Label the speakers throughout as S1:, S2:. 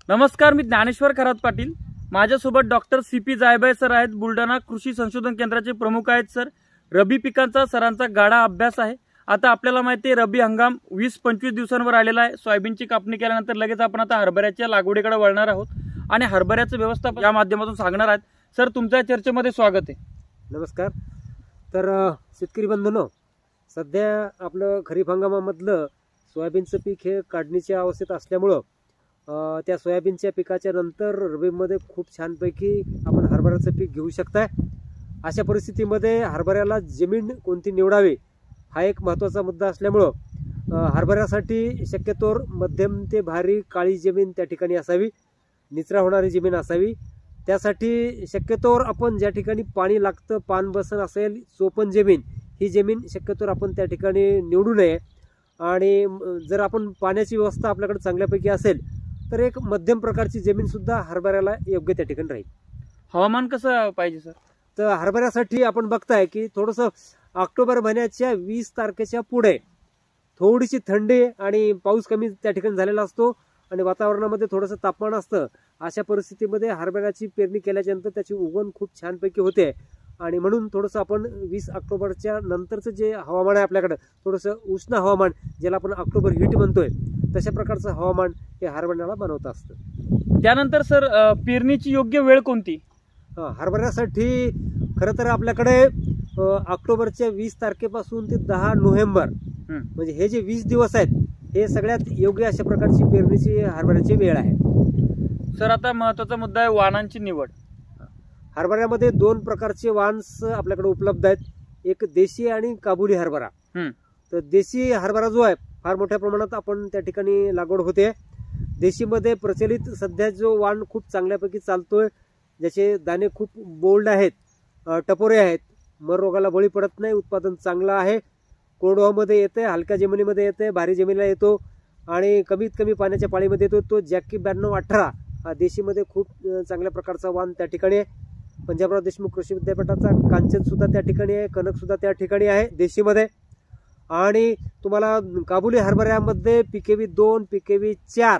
S1: नमस्कार, मी ज्ञानेश्वर खरात पाटील. माझ्यासोबत doctor CP Jaybhay sir आहेत. बुलढाणा कृषी संशोधन केंद्राचे प्रमुख आहेत सर. रबी पिकांचा सरांचा गाढा अभ्यास आहे. आता आपल्याला माहिती आहे रबी हंगाम 20-25 दिवसांवर आलेला आहे. सोयाबीनची कापणी केल्यानंतर लगेच आपण आता हरभऱ्याच्या लागवडीकडे वळणार आहोत आणि हरभऱ्याचं व्यवस्थापन या माध्यमातून सांगणार आहेत. सर, तुमच्या चर्चेमध्ये स्वागत आहे.
S2: नमस्कार. तर शेतकरी बंधूंनो, सध्या आपलं खरीप हंगामामधलं सोयाबीनचं पीक हे काढणीच्या अवस्थेत असल्यामुळं त्या सोयाबीनच्या पिकाच्या नंतर रबीमध्ये खूप छानपैकी आपण हरभऱ्याचं पीक घेऊ शकताय. अशा परिस्थितीमध्ये हरभऱ्याला जमीन कोणती निवडावी हा एक महत्त्वाचा मुद्दा असल्यामुळं हरभऱ्यासाठी शक्यतोवर मध्यम ते भारी काळी जमीन त्या ठिकाणी असावी, निचरा होणारी जमीन असावी. त्यासाठी शक्यतोवर आपण ज्या ठिकाणी पाणी लागतं, पान बसन असेल, चोपण जमीन, ही जमीन शक्यतोवर आपण त्या ठिकाणी निवडू नये. आणि जर आपण पाण्याची व्यवस्था आपल्याकडे चांगल्यापैकी असेल तर एक मध्यम प्रकारची जमीन सुद्धा हरभऱ्याला योग्य त्या ठिकाणी राहील.
S1: हवामान कसं पाहिजे सर?
S2: तर हरभऱ्यासाठी आपण बघताय की थोडंसं ऑक्टोबर महिन्याच्या 20 तारखेच्या पुढे थोडीशी थंडी आणि पाऊस कमी त्या ठिकाणी झालेला असतो आणि वातावरणामध्ये थोडंसं तापमान असतं. अशा परिस्थितीमध्ये हरभऱ्याची पेरणी केल्याच्यानंतर त्याची उगवण खूप छानपैकी होते आणि म्हणून थोडंसं आपण 20 ऑक्टोबरच्या नंतरचं जे हवामान आहे आपल्याकडं, थोडंसं उष्ण हवामान, ज्याला आपण ऑक्टोबर हीट म्हणतोय, तशा प्रकारचं हवामान हे हरभऱ्याला बनवत असतं.
S1: त्यानंतर सर, पेरणीची योग्य वेळ कोणती?
S2: हरभऱ्यासाठी खरं तर आपल्याकडे ऑक्टोबरच्या 20 तारखेपासून ते 10 नोव्हेंबर म्हणजे हे जे 20 दिवस आहेत हे सगळ्यात योग्य अशा प्रकारची पेरणीची हरभऱ्याची वेळ आहे.
S1: सर, आता महत्वाचा मुद्दा आहे वाणांची निवड.
S2: हरभऱ्यामध्ये 2 प्रकारचे वान्स आपल्याकडे उपलब्ध आहेत, एक देशी आणि काबुली हरभरा. तर देशी हरभरा जो आहे फार मोठ्या प्रमाणात आपण त्या ठिकाणी लागवड होते. देशीमध्ये प्रचलित सध्या जो वाण खूप चांगल्यापैकी चालतोय, ज्याचे दाणे खूप बोल्ड आहेत, टपोरे आहेत, मर रोगाला बळी पडत नाही, उत्पादन चांगलं आहे, कोरडवाहूमध्ये येते, हलक्या जमिनीमध्ये येते, भारी जमिनीला येतो आणि कमीत कमी पाण्याच्या पाळीमध्ये येतो. तो जॅकी 9218 हा देशीमध्ये खूप चांगल्या प्रकारचा वाण त्या ठिकाणी आहे. पंजाबराव देशमुख कृषी विद्यापीठाचा कांचन सुद्धा त्या ठिकाणी आहे, कनक सुद्धा त्या ठिकाणी आहे देशीमध्ये. आणि तुम्हाला काबुली हरभऱ्यामध्ये PKV 2, PKV 4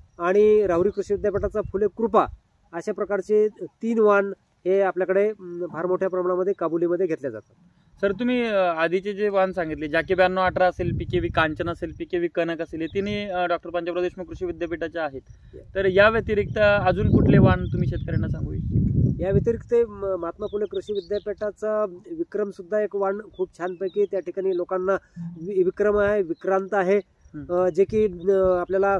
S2: आणि राहुरी कृषी विद्यापीठाचा फुले कृपा अशा प्रकारचे 3 वाण हे आपल्याकडे फार मोठ्या प्रमाणामध्ये काबुलीमध्ये घेतले जातात.
S1: सर, तुम्ही आधीचे जे वाण सांगितले, जॅकी 9218 असेल, PKV कांचन असेल, PKV कनक असेल, हे तिन्ही डॉक्टर पंजाबराव देशमुख कृषी विद्यापीठाचे आहेत. तर या व्यतिरिक्त अजून कुठले वाण तुम्ही शेतकऱ्यांना सांगू इच्छिता?
S2: या व्यतिरिक्त महात्मा फुले कृषी विद्यापीठाचा विक्रम सुद्धा एक वाण खूप छानपैकी त्या ठिकाणी लोकांना विक्रम आहे, विक्रांत आहे, जे की आपल्याला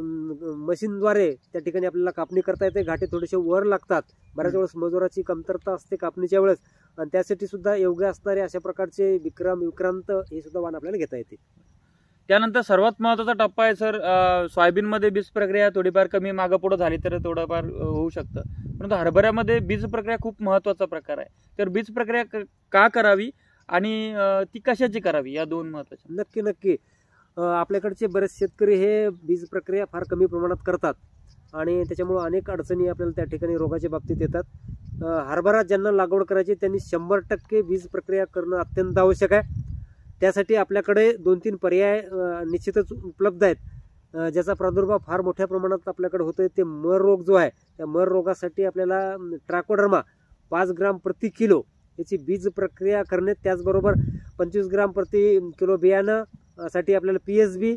S2: मशीनद्वारे त्या ठिकाणी आपल्याला कापणी करता येते. घाटे थोडेसे वर लागतात, बऱ्याच वेळेस मजुराची कमतरता असते कापणीच्या वेळेस, आणि त्यासाठी सुद्धा योग्य असणारे अशा प्रकारचे विक्रांत हे सुद्धा वाण आपल्याला घेता येते.
S1: त्यानंतर सर्वात महत्वाचा टप्पा आहे सर, सोयाबीनमध्ये बीज प्रक्रिया थोडीफार कमी मागं पुढे झाली तर थोडंफार होऊ शकतं, परंतु हरभऱ्यामध्ये बीज प्रक्रिया खूप महत्वाचा प्रकार आहे. तर बीज प्रक्रिया का करावी आणि ती कशाची करावी, या 2 महत्वाच्या.
S2: नक्की आपल्याकडचे बरेच शेतकरी हे बीज प्रक्रिया फार कमी प्रमाणात करतात आणि त्याच्यामुळे अनेक अडचणी आपल्याला त्या ठिकाणी रोगाच्या बाबतीत येतात. हरभरा ज्यांना लागवड करायची त्यांनी 100% बीज प्रक्रिया करणं अत्यंत आवश्यक आहे. त्यासाठी आपल्याकडे 2-3 पर्याय निश्चितच उपलब्ध आहेत, ज्याचा प्रादुर्भाव फार मोठ्या प्रमाणात आपल्याकडे होतोय. ते मर रोग जो आहे, त्या मर रोगासाठी आपल्याला ट्रायकोडर्मा 5 ग्राम प्रति किलो याची बीज प्रक्रिया करणे, त्याचबरोबर 25 ग्राम प्रति किलो बियाणं साठी आपल्याला PSB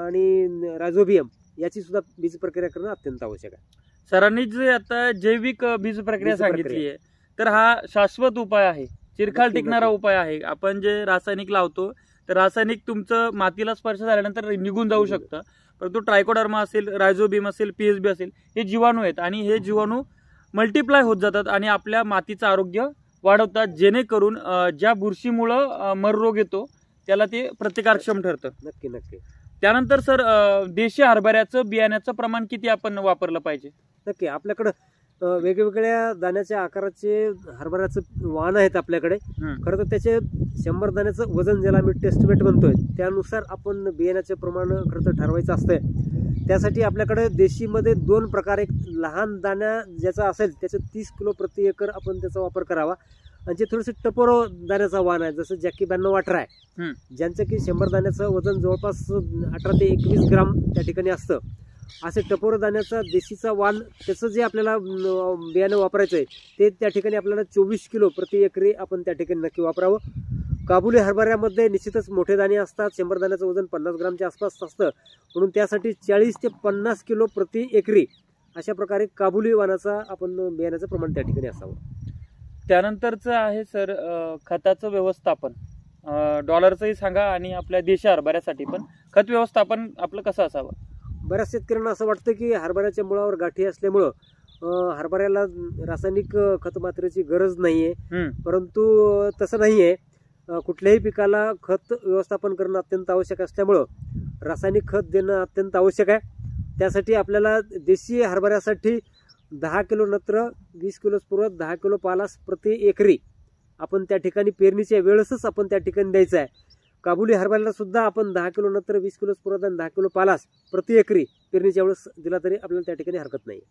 S2: आणि रायझोबियम याची सुद्धा बीज प्रक्रिया करणं अत्यंत आवश्यक आहे.
S1: सरांनी जे आता जैविक बीज प्रक्रिया सांगितली आहे, तर हा शाश्वत उपाय आहे, चिरकाल टिकणारा उपाय आहे. आपण जे रासायनिक लावतो तर रासायनिक तुमचं मातीला स्पर्श झाल्यानंतर निघून जाऊ शकतं, परंतु ट्रायकोडर्मा असेल, रायझोबियम असेल, PSB असेल, हे जीवाणू आहेत आणि हे जीवाणू मल्टिप्लाय होत जातात आणि आपल्या मातीचं आरोग्य वाढवतात, जेणेकरून ज्या बुरशीमुळं मर रोग येतो त्याला ते प्रतिकारक्षम ठरतं.
S2: नक्की.
S1: त्यानंतर सर, देशी हरभऱ्याचं बियाण्याचं प्रमाण किती आपण वापरलं पाहिजे?
S2: नक्की आपल्याकडं वेगवेगळ्या दाण्याच्या आकाराचे हरभऱ्याचं वाण आहेत आपल्याकडे. खरं तर त्याचे 100 दाण्याचं वजन, ज्याला आम्ही टेस्टमेट म्हणतोय, त्यानुसार आपण बियाण्याचे प्रमाण खरं तर ठरवायचं असतंय. त्यासाठी आपल्याकडे देशीमध्ये 2 प्रकार, एक लहान दाण्या ज्याचा असेल त्याचं 30 किलो प्रति एकर आपण त्याचा वापर करावा, आणि जे थोडेसे टपोरो दाण्याचा वाण आहे, जसं जॅकी 9218 आहे, ज्यांचं की 100 दाण्याचं वजन जवळपास 18 ते 21 ग्राम त्या ठिकाणी असतं, असे टपोर दाण्याचा देशीचा वाण त्याचं जे आपल्याला बियाणं वापरायचं आहे ते त्या ठिकाणी आपल्याला 24 किलो प्रति एकरी आपण त्या ठिकाणी नक्की वापरावं. काबुली हरभऱ्यामध्ये निश्चितच मोठे दाणे असतात. 100 दाण्याचं वजन 50 ग्रामच्या आसपास असतं, म्हणून त्यासाठी 40 ते 50 किलो प्रति एकरी अशा प्रकारे काबुली वाणाचा आपण बियाण्याचं प्रमाण त्या ठिकाणी असावं.
S1: त्यानंतरचं आहे सर खताचं व्यवस्थापन. डॉलरचंही सांगा आणि आपल्या देशी हरभऱ्यासाठी पण खत व्यवस्थापन आपलं कसं असावं.
S2: बऱ्याच शेतकऱ्यांना असं वाटतं की हरभऱ्याच्या मुळावर गाठी असल्यामुळं हरभऱ्याला रासायनिक खत मात्रेची गरज नाहीये, परंतु तसं नाहीये. कुठल्याही पिकाला खत व्यवस्थापन करणं अत्यंत आवश्यक असल्यामुळं रासायनिक खत देणं अत्यंत आवश्यक आहे. त्यासाठी आपल्याला देशी हरभऱ्यासाठी 10 किलो नत्र, 20 किलो स्फुरद, 10 किलो पालास प्रति एकरी आपण त्या ठिकाणी पेरणीच्या वेळेसच आपण त्या ठिकाणी द्यायचं आहे. काबुली हरभऱ्याला सुद्धा आपण 10 किलो नत्र, 20 किलो स्फुरद आणि 10 किलो पालास प्रति एकरी पेरणीच्या वेळेस दिला तरी आपल्याला त्या ठिकाणी हरकत नाही.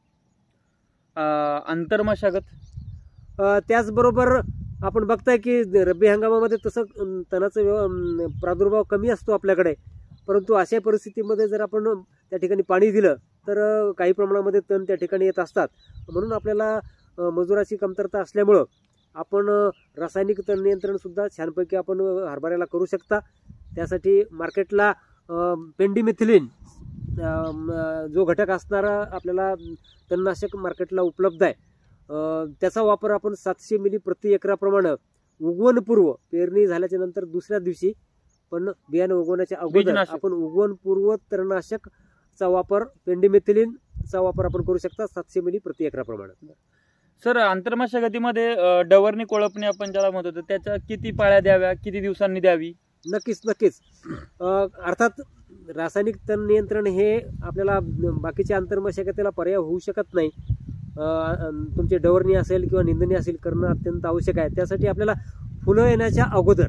S1: आंतरमशागत
S2: त्याचबरोबर आपण बघताय की रब्बी हंगामामध्ये तसं तणाचा प्रादुर्भाव कमी असतो आपल्याकडे, परंतु अशा परिस्थितीमध्ये जर आपण त्या ठिकाणी पाणी दिलं तर काही प्रमाणामध्ये तण त्या ठिकाणी येत असतात. म्हणून आपल्याला मजुराची कमतरता असल्यामुळं आपण रासायनिक तण नियंत्रण सुद्धा छानपैकी आपण हरभऱ्याला करू शकता. त्यासाठी मार्केटला पेंडिमिथिलिन जो घटक असणारा आपल्याला तणनाशक मार्केटला उपलब्ध आहे. त्याचा वापर आपण 700 मिली प्रति एकराप्रमाणे उगवणपूर्व पेरणी झाल्याच्या नंतर दुसऱ्या दिवशी पण बियाणं उगवण्याच्या अगोदर आपण उगवणपूर्व तणनाशकचा वापर पेंडिमिथिलिनचा वापर आपण करू शकता 700 मिली प्रति एकराप्रमाणे.
S1: सर आंतरमशागतीमध्ये डवरणी कोळपणी आपण ज्याला म्हणतो त्याच्या किती पाळ्या द्याव्या, किती दिवसांनी द्यावी.
S2: नक्कीच अर्थात रासायनिक तण नियंत्रण हे आपल्याला बाकीच्या आंतरमशागतीला पर्याय होऊ शकत नाही. तुमची डवरणी असेल किंवा निंदणी असेल करणं अत्यंत आवश्यक आहे. त्यासाठी आपल्याला फुलं येण्याच्या अगोदर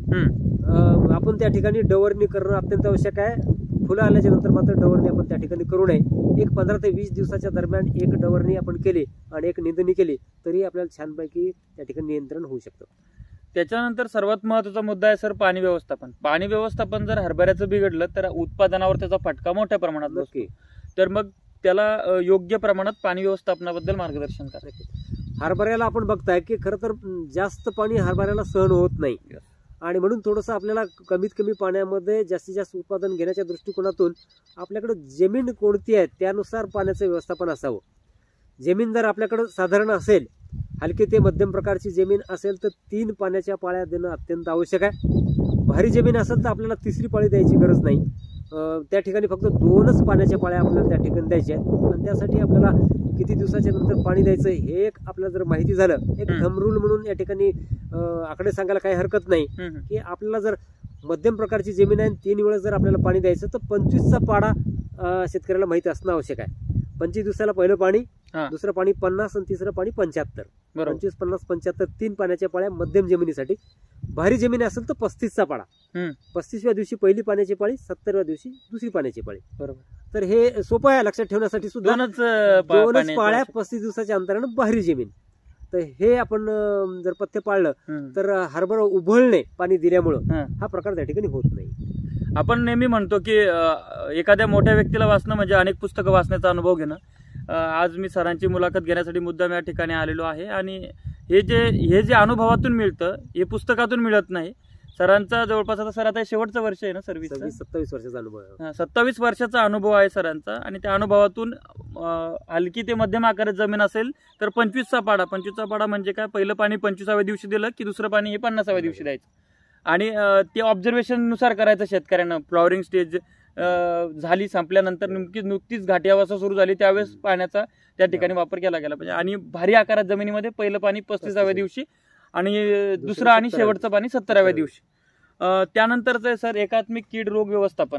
S2: आपण त्या ठिकाणी डवरणी करणं अत्यंत आवश्यक आहे. फुलं आल्याच्या नंतर मात्र डवरणी आपण त्या ठिकाणी करू नये. एक 15 ते 20 दिवसाच्या दरम्यान एक डवरणी आपण केली आणि एक निंदणी केली तरी आपल्याला छानपैकी त्या ठिकाणी नियंत्रण होऊ शकतं.
S1: त्याच्यानंतर सर्वात महत्त्वाचा मुद्दा आहे सर पाणी व्यवस्थापन. पाणी व्यवस्थापन जर हरभऱ्याचं बिघडलं तर उत्पादनावर त्याचा फटका मोठ्या प्रमाणात बसतो. तर मग त्याला योग्य प्रमाणात पाणी व्यवस्थापनाबद्दल मार्गदर्शन करा.
S2: हरभऱ्याला आपण बघताय की खरं तर जास्त पाणी हरभऱ्याला सहन होत नाही आणि म्हणून थोडंसं आपल्याला कमीत कमी पाण्यामध्ये जास्तीत जास्त उत्पादन घेण्याच्या दृष्टिकोनातून आपल्याकडे जमीन कोणती आहे त्यानुसार पाण्याचं व्यवस्थापन असावं. जमीन जर आपल्याकडे साधारण असेल, हलकी ते मध्यम प्रकारची जमीन असेल तर 3 पाण्याच्या पाळ्या देणं अत्यंत आवश्यक आहे. भारी जमीन असेल तर आपल्याला 3री पाळी द्यायची गरज नाही. त्या ठिकाणी फक्त 2च पाण्याच्या पाळ्या आपल्याला त्या ठिकाणी द्यायच्या आहेत. आणि त्यासाठी आपल्याला किती दिवसाच्या नंतर पाणी द्यायचं हे एक आपल्याला जर माहिती झालं, एक थंब रूल म्हणून या ठिकाणी आकडे सांगायला काही हरकत नाही की आपल्याला जर मध्यम प्रकारची जमीन आहे 3 वेळेस जर आपल्याला पाणी द्यायचं तर 25चा पाडा शेतकऱ्याला माहिती असणं आवश्यक आहे. 25 दिवसाला पहिलं पाणी, दुसरं पाणी 50 आणि तिसरं पाणी 75. 25, 50, 75 3 पाण्याच्या पाळ्या मध्यम जमिनीसाठी. भारी जमीन असेल तर 35चा पाडा. 35व्या दिवशी पहिली पाण्याची पाळी, 70व्या दिवशी दुसरी पाण्याची पाळी. बरोबर. तर हे सोपं आहे लक्षात ठेवण्यासाठी सुद्धा. 2च पाळ्या 35 दिवसाच्या अंतरानं भारी जमीन. तर हे आपण जर पथ्य पाळलं तर हरभरा उभळणे पाणी दिल्यामुळं हा प्रकार त्या ठिकाणी होत नाही.
S1: आपण नेहमी म्हणतो की एखाद्या मोठ्या व्यक्तीला वाचणं म्हणजे अनेक पुस्तकं वाचण्याचा अनुभव घेणं. आज मी सरांची मुलाखत घेण्यासाठी मुद्दाम या ठिकाणी आलेलो आहे आणि हे जे अनुभवातून मिळतं हे पुस्तकातून मिळत नाही. सरांचा जवळपास आता सर आता शेवटचं वर्ष आहे ना सर्व्हिस,
S2: 27 वर्षाचा अनुभव आहे.
S1: 27 वर्षाचा अनुभव आहे सरांचा आणि त्या अनुभवातून हलकी ते मध्यम आकारात जमीन असेल तर 25चा पाडा. 25चा पाडा म्हणजे काय, पहिलं पाणी 25व्या दिवशी दिलं की दुसरं पाणी हे 50व्या दिवशी द्यायचं आणि ते ऑब्झर्वेशन नुसार करायचं शेतकऱ्यांना. फ्लॉवरिंग स्टेज झाली संपल्यानंतर नुकतीच घाटी अवस्था सुरू झाली त्यावेळेस पाण्याचा त्या ठिकाणी वापर केला गेला पाहिजे. आणि भारी आकारात जमिनीमध्ये पहिलं पाणी 35व्या दिवशी आणि दुसरं आणि शेवटचं पाणी 70व्या दिवशी. त्यानंतरचं सर एकात्मिक कीड रोग व्यवस्थापन.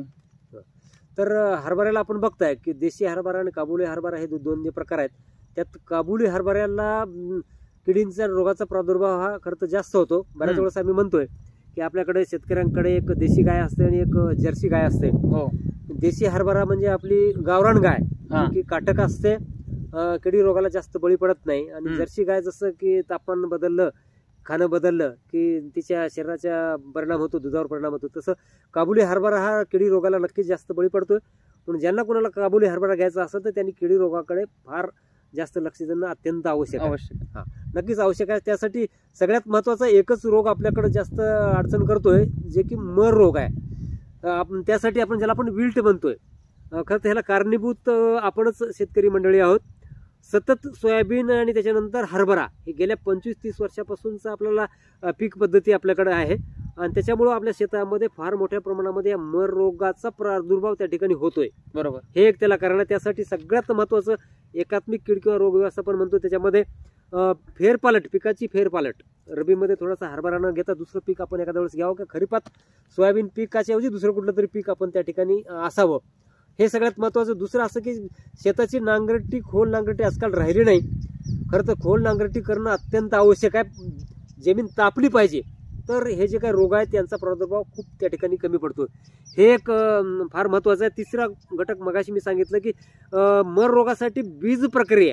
S2: तर हरभऱ्याला आपण बघताय की देशी हरभरा आणि काबुली हरभरा हे 2 जे प्रकार आहेत. त्यात काबुली हरभऱ्याला किडींचा रोगाचा प्रादुर्भाव हा खरं तर जास्त होतो. बऱ्याच वेळेस आम्ही म्हणतोय की आपल्याकडे शेतकऱ्यांकडे एक देशी गाय असते आणि एक जर्सी गाय असते. देशी हरभरा म्हणजे आपली गावरान गाय की काटक असते, किडी रोगाला जास्त बळी पडत नाही. आणि जर्सी गाय जसं की तापमान बदललं, खाणं बदललं की तिच्या शरीराचा परिणाम होतो, दुधावर परिणाम होतो. तसं काबुली हरभरा हा किडी रोगाला नक्कीच जास्त बळी पडतोय. म्हणून ज्यांना कोणाला काबुली हरभरा घ्यायचा असेल तर त्यांनी किडी रोगाकडे फार जास्त लक्ष देणं अत्यंत आवश्यक आहे. नक्कीच आवश्यक आहे. त्यासाठी सगळ्यात महत्वाचा एकच रोग आपल्याकडे जास्त अडचण करतोय, जे की मर रोग आहे. आपण त्यासाठी आपण ज्याला आपण विल्ट म्हणतोय, खरं तर ह्याला कारणीभूत आपणच शेतकरी मंडळी आहोत. सतत सोयाबीन आणि त्याच्यानंतर हरभरा हे गेल्या 25-30 वर्षापासूनचा आपल्याला पीक पद्धती आपल्याकडे आहे आणि त्याच्यामुळं आपल्या शेतामध्ये फार मोठ्या प्रमाणामध्ये या मर रोगाचा प्रादुर्भाव त्या ठिकाणी होतोय.
S1: बरोबर,
S2: हे एक त्याला कारण आहे. त्यासाठी सगळ्यात महत्वाचं एकात्मिक कीड किंवा रोग व्यवस्थापन म्हणतो, त्याच्यामध्ये फेरपालट, पिकाची फेरपालट. रबीमध्ये थोडासा हरभरा न घेता दुसरं पीक आपण एखाद्या वेळेस घ्यावं, का खरीपात सोयाबीन पिकाच्या ऐवजी दुसरं कुठलं तरी पीक आपण त्या ठिकाणी असावं. हे सगळ्यात महत्वाचं. दुसरं असं की शेताची नांगरटी, खोल नांगरटी आजकाल राहिली नाही. खरं तर खोल नांगरटी करणं अत्यंत आवश्यक आहे. जमीन तापली पाहिजे, तर हे जे काही रोग आहेत त्यांचा प्रादुर्भाव खूप त्या ठिकाणी कमी पडतो. हे एक फार महत्वाचं आहे. तिसरा घटक मगाशी मी सांगितलं की मर रोगासाठी बीज प्रक्रिया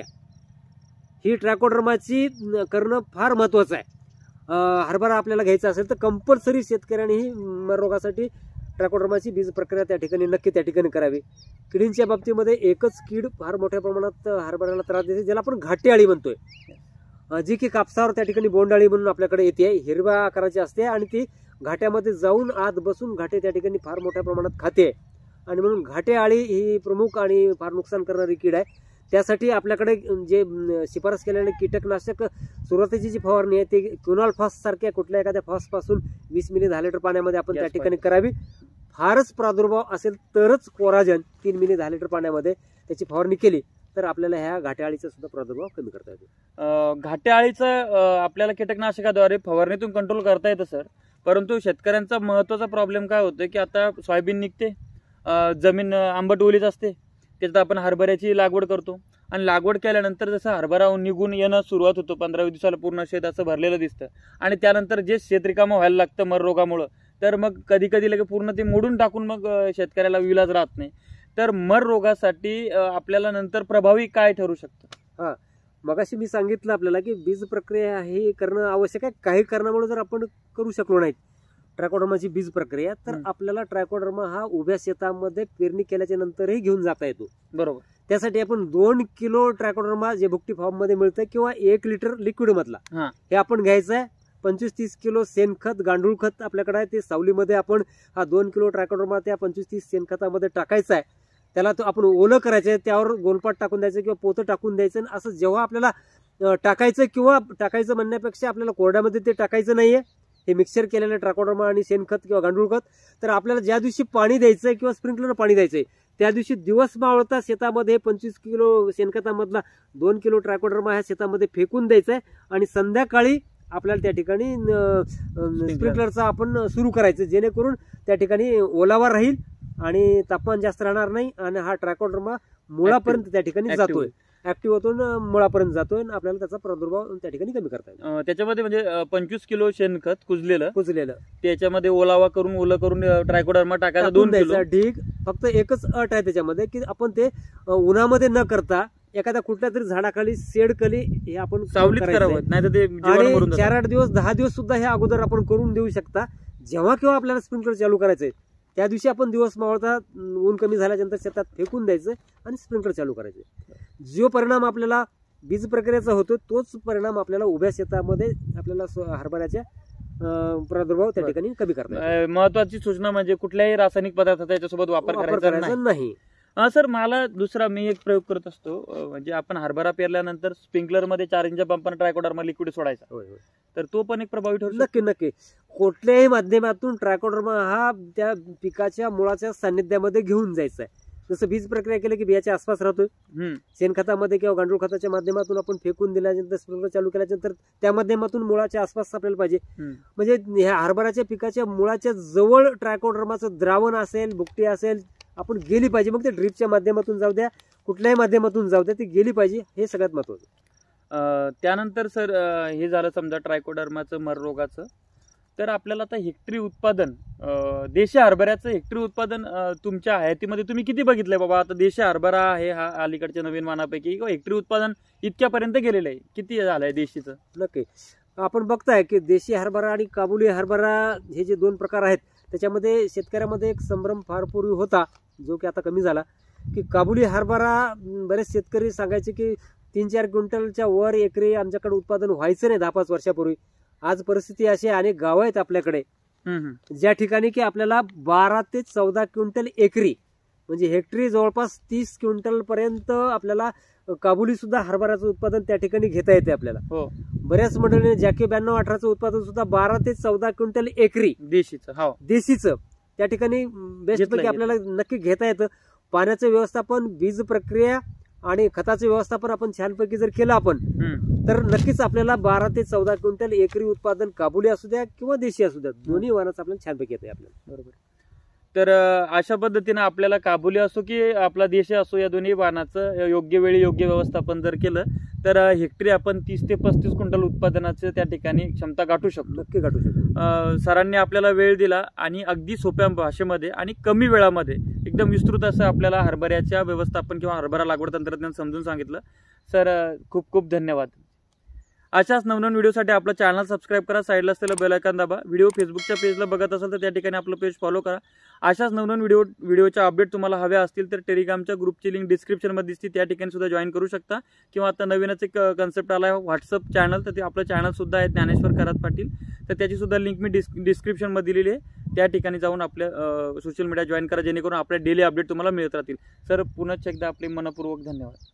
S2: ही ट्रायकोडर्माची करणं फार महत्वाचं आहे. हरभरा आपल्याला घ्यायचा असेल तर कंपल्सरी शेतकऱ्यांनी ही मर रोगासाठी ट्रायकोडर्माची बीज प्रक्रिया त्या ठिकाणी करावी. किडींच्या बाबतीमध्ये एकच कीड फार मोठ्या प्रमाणात हरभऱ्याला त्रास देते, ज्याला आपण घाटे अळी म्हणतोय, जी की कापसावर त्या ठिकाणी बोंडाळी म्हणून आपल्याकडे येते. हिरव्या आकाराची असते आणि ती घाट्यामध्ये जाऊन आत बसून घाटे त्या ठिकाणी फार मोठ्या प्रमाणात खाते आणि म्हणून घाटे आळी ही प्रमुख आणि फार नुकसान करणारी कीड आहे. त्यासाठी आपल्याकडे जे शिफारस केलेले कीटकनाशक सुरुवातीची जी फवारणी आहे ती क्युनॉल फॉस सारख्या कुठल्या एखाद्या फॉस पासून 20 मिली 10 लिटर पाण्यामध्ये आपण त्या ठिकाणी करावी. फारच प्रादुर्भाव असेल तरच कोराजन 3 मिली 10 लिटर पाण्यामध्ये त्याची फवारणी केली तर आपल्याला ह्या घाट्याळीचा सुद्धा प्रादुर्भाव कमी करता येतो.
S1: घाट्याळीचं आपल्याला कीटकनाशकाद्वारे फवारणीतून कंट्रोल करता येतं सर, परंतु शेतकऱ्यांचा महत्वाचा प्रॉब्लेम काय होतो की आता सोयाबीन निघते, जमीन आंबट ओलीच असते, त्याच्यात आपण हरभऱ्याची लागवड करतो आणि लागवड केल्यानंतर जसं हरभरा निघून येणं सुरुवात होतो, 15-20 दिवसाला पूर्ण शेत असं भरलेलं दिसतं आणि त्यानंतर जे शेत रिकामं व्हायला लागतं मर रोगामुळं, तर मग कधी कधी लगे पूर्ण ते मोडून टाकून मग शेतकऱ्याला विलाज राहत नाही. तर मर रोगासाठी आपल्याला नंतर प्रभावी काय ठरू शकतं?
S2: मगाशी मी सांगितलं आपल्याला की बीज प्रक्रिया हे करणं आवश्यक आहे. काही कारणामुळे जर आपण करू शकलो नाहीत ट्रायकोडर्माची बीज प्रक्रिया, तर आपल्याला ट्रायकोडर्मा हा उभ्या शेतामध्ये पेरणी केल्याच्या नंतरही घेऊन जाता येतो.
S1: बरोबर.
S2: त्यासाठी आपण 2 किलो ट्रायकोडर्मा जे भुकटी फॉर्म मध्ये मिळतं किंवा 1 लिटर लिक्विड मधला हे आपण घ्यायचं आहे. 25-30 किलो शेणखत, गांडूळ खत आपल्याकडे आहे, ते सावलीमध्ये आपण हा 2 किलो ट्रायकोडर्मा त्या 25-30 शेणखतामध्ये टाकायचा आहे. त्याला तो आपण ओलं करायचं आहे, त्यावर गोलपाट टाकून द्यायचं किंवा पोतं टाकून द्यायचं. असं जेव्हा आपल्याला टाकायचं किंवा टाकायचं म्हणण्यापेक्षा आपल्याला कोरड्यामध्ये ते टाकायचं नाहीये, हे मिक्सर केलेलं ट्रायकोडर्मा आणि शेणखत किंवा गांडूळ खत. तर आपल्याला ज्या दिवशी पाणी द्यायचंय किंवा स्प्रिंकलर पाणी द्यायचंय त्या दिवशी दिवस मावळता शेतामध्ये 25 किलो शेणखतामधला 2 किलो ट्रायकोडर्मा ह्या शेतामध्ये फेकून द्यायचंय आणि संध्याकाळी आपल्याला त्या ठिकाणी स्प्रिंकलरचा आपण सुरू करायचं, जेणेकरून त्या ठिकाणी ओलावा राहील आणि तापमान जास्त राहणार नाही आणि हा ट्रायकोडर्मा मुळापर्यंत त्या ठिकाणी जातोय, ऍक्टिव्ह होतो, मुळापर्यंत जातोय आणि आपल्याला त्याचा प्रादुर्भाव त्या ठिकाणी कमी करता येईल.
S1: त्याच्यामध्ये म्हणजे 25 किलो शेणखत कुजलेलं त्याच्यामध्ये ओलावा करून ओलं करून ट्रायकोडर्मा टाकायचा 2 किलो
S2: ढीग. फक्त एकच अट आहे त्याच्यामध्ये की आपण ते उन्हामध्ये न करता एखाद्या कुठल्या तरी झाडाखाली शेडखाली हे आपण
S1: सावलीत करावं, नाही तर ते
S2: 4-8 दिवस 10 दिवस सुद्धा हे अगोदर आपण करून देऊ शकता. जेव्हा केव्हा आपल्याला स्प्रिंकलर चालू करायचंय त्या दिवशी आपण दिवस मावळता ऊन कमी झाल्यानंतर शेतात फेकून द्यायचं आणि स्प्रिंकलर चालू करायचे. जो परिणाम आपल्याला बीज प्रक्रियेचा होतो तोच परिणाम आपल्याला उभ्या शेतामध्ये आपल्याला हरभऱ्याच्या प्रादुर्भाव त्या ठिकाणी कमी करता.
S1: महत्वाची सूचना म्हणजे कुठल्याही रासायनिक पदार्थाचा याच्यासोबत वापर करायचा नाही. सर मला दुसरा मी एक प्रयोग करत असतो, म्हणजे आपण हरभरा पेरल्यानंतर स्प्रिंकलर मध्ये 4 इंच पंपाने ट्रायकोडर्मा लिक्विड सोडायचा, तर तो पण एक प्रभावी ठरू.
S2: नक्की कुठल्याही माध्यमातून ट्रायकोडर्मा हा त्या पिकाच्या मुळाच्या सान्निध्यामध्ये घेऊन जायचा आहे. जसं बीज प्रक्रिया केली की बियाच्या आसपास राहतोय, शेणखतामध्ये किंवा गांडूळ खताच्या माध्यमातून आपण फेकून दिल्यानंतर स्प्रिंकलर चालू केल्यानंतर त्या माध्यमातून मुळाच्या आसपास आपल्याला पाहिजे. म्हणजे ह्या हरभऱ्याच्या पिकाच्या मुळाच्या जवळ ट्रायकोडर्माचं द्रावण असेल, भुकटी असेल, आपण गेली पाहिजे. मग ते ड्रिपच्या माध्यमातून जाऊ द्या, कुठल्याही माध्यमातून जाऊ द्या, ती गेली पाहिजे, हे सगळ्यात महत्वाचं.
S1: त्यानंतर सर हे झालं समजा ट्रायकोडर्माचं मर रोगाचं, तर आपल्याला आता हेक्टरी उत्पादन देशी हरभऱ्याचं हेक्टरी उत्पादन तुमच्या हयातीमध्ये तुम्ही किती बघितलंय बाबा? आता देशी हरभरा आहे हा अलीकडच्या नवीन मानापैकी हेक्टरी उत्पादन इतक्यापर्यंत गेलेलं आहे, किती झालंय देशीचं?
S2: नक्की आपण बघताय की देशी हरभरा आणि काबुली हरभरा हे जे 2 प्रकार आहेत त्याच्यामध्ये शेतकऱ्यामध्ये एक संभ्रम फार पूर्वी होता, जो की आता कमी झाला. की काबुली हरभरा बरेच शेतकरी सांगायचे की 3-4 क्विंटलच्या वर एकरी आमच्याकडे उत्पादन व्हायचं नाही 10-5 वर्षापूर्वी. आज परिस्थिती अशी आहे, अनेक गावं आहेत आपल्याकडे ज्या ठिकाणी की आपल्याला 12 ते 14 क्विंटल एकरी म्हणजे हेक्टरी जवळपास 30 क्विंटल पर्यंत आपल्याला काबुली सुद्धा हरभऱ्याचं उत्पादन त्या ठिकाणी घेता येते आपल्याला.
S1: हो,
S2: बऱ्याच मंडळीने जॅके 92-18चं उत्पादन सुद्धा 12 ते 14 क्विंटल एकरी देशीचं त्या ठिकाणी बेस्टपैकी आपल्याला नक्की घेता येतं. पाण्याचं व्यवस्थापन, बीज प्रक्रिया आणि खताचं व्यवस्थापन आपण छानपैकी जर केलं आपण तर नक्कीच आपल्याला 12 ते 14 क्विंटल एकरी उत्पादन काबुली असू द्या किंवा देशी असू द्या दोन्ही वाणाचं आपल्याला छानपैकी येते आपल्याला.
S1: बरोबर. तर अशा पद्धतीने आपल्याला काबुली असो की आपला देशी असो या दोन्ही वाणाचं योग्य वेळी योग्य व्यवस्थापन जर केलं तर हेक्टरी आपण 30 ते 35 क्विंटल उत्पादनाचं त्या ठिकाणी क्षमता गाठू शकतो.
S2: नक्की गाठू शकतो.
S1: सरांनी आपल्याला वेळ दिला आणि अगदी सोप्या भाषेमध्ये आणि कमी वेळामध्ये एकदम विस्तृत असं आपल्याला हरभऱ्याच्या व्यवस्थापन किंवा हरभरा लागवड तंत्रज्ञान समजून सांगितलं. सर खूप खूप धन्यवाद. अशाच नवनवीन व्हिडिओसाठी आपलं चॅनल सबस्क्राईब करा, साईडला असलेलं बेल आयकॉन दाबा. व्हिडिओ फेसबुकच्या पेजला बघत असाल तर त्या ठिकाणी आपलं पेज फॉलो करा. अशाच नवनवीन व्हिडिओच्या अपडेट तुम्हाला हव्या असतील तर टेलिग्रामच्या ग्रुपची लिंक डिस्क्रिप्शनमध्ये दिसते, त्या ठिकाणी सुद्धा जॉईन करू शकता. किंवा आता नवीनच एक कन्सेप्ट आला आहे व्हॉट्सअप चॅनल, तर ते आपलं चॅनल सुद्धा आहे ज्ञानेश्वर खरात पाटील, तर त्याची सुद्धा लिंक मी डिस्क्रिप्शनमध्ये दिलेली आहे. त्या ठिकाणी जाऊन आपल्या सोशल मीडिया जॉईन करा जेणेकरून आपल्या डेली अपडेट तुम्हाला मिळत राहतील. सर पुन्हा एकदा आपले मनपूर्वक धन्यवाद.